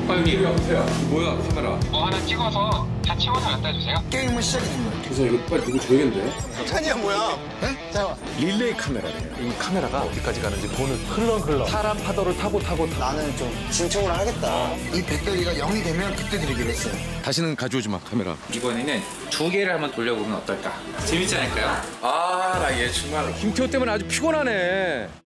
형님. 뭐야 카메라? 뭐 하나 찍어서 다 채워서 갖다 주세요. 게임은 시작이 된 거야. 그래서 이거 빨리 누구 줘야겠는데? 찬이야 뭐야? 자, 릴레이 카메라래요. 이 카메라가 어디까지 가는지 보는 흘렁 사람 파도를 타고 나는 좀 진척을 하겠다. 이 배터리가 0이 되면 그때 드리기로 했어요. 다시는 가져오지 마 카메라. 이번에는 2개를 한번 돌려보면 어떨까? 재밌지 않을까요? 아 나 얘 정말 김태호 때문에 아주 피곤하네.